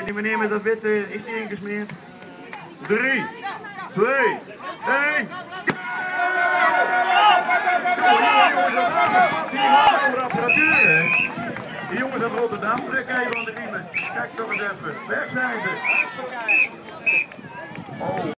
Die meneer met dat witte, is die ingesmeerd? 3, 2, 1. Die jongens uit Rotterdam, trek even aan de riemen. Kijk toch eens even. Weg zijn ze. Oh.